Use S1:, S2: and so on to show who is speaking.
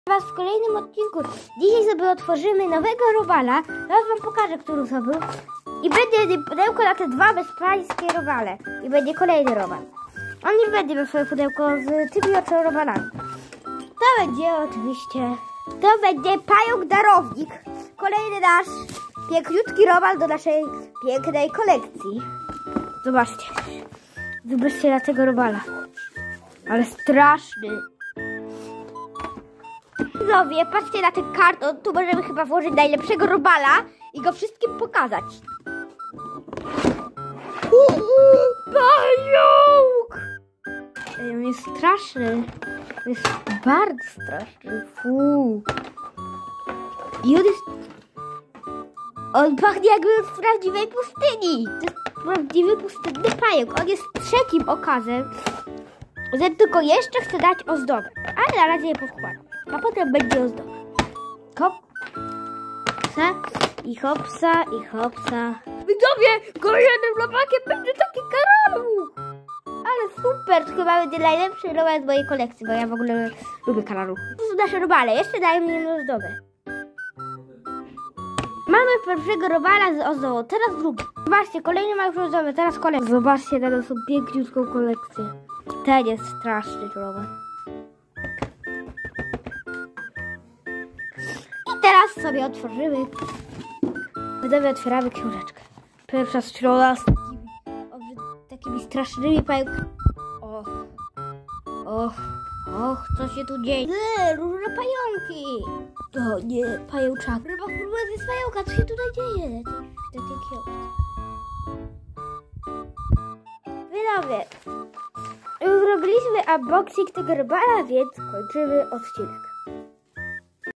S1: Was w kolejnym odcinku. Dzisiaj sobie otworzymy nowego robala. Teraz wam pokażę, który to był. I będzie pudełko na te dwa bezpańskie robale. I będzie kolejny robal. On nie będzie miał swoje pudełko z tymi oto robalami. To będzie oczywiście... To będzie pająk darownik. Kolejny nasz piękniutki robal do naszej pięknej kolekcji. Zobaczcie. Zobaczcie na tego robala. Ale straszny. Widzowie, patrzcie na ten karton. Tu możemy chyba włożyć najlepszego robala i go wszystkim pokazać. Pająk! On jest straszny. Jest bardzo straszny. Fu. I on jest... On pachnie jakby z prawdziwej pustyni. To jest prawdziwy pustynny pająk. On jest trzecim okazem. Zatem tylko jeszcze chcę dać ozdobę. Ale na razie je powkładam. A potem będzie ozdoba. Hopsa i hopsa i hopsa. Widzowie, kolejnym robakiem będzie taki karaluch. Ale super, to chyba będzie najlepszy robak z mojej kolekcji, bo ja w ogóle lubię karaluch. To są nasze robale, jeszcze daję mi jedną ozdobę. Mamy pierwszego robala z ozdobą, teraz drugi. Zobaczcie, kolejny ma już ozdobę, teraz kolejny. Zobaczcie na naszą piękniutką kolekcję. Ten jest straszny robak. Teraz sobie otworzymy. Widzowie, otwieramy książeczkę. Pierwsza strona z takimi strasznymi pająkami. Och, co się tu dzieje? Różne pająki. O nie, pajączak. Ryba próbuje z pająka, co się tutaj dzieje? Takie książki. Widzowie, już robiliśmy unboxing tego rybala, więc kończymy odcinek.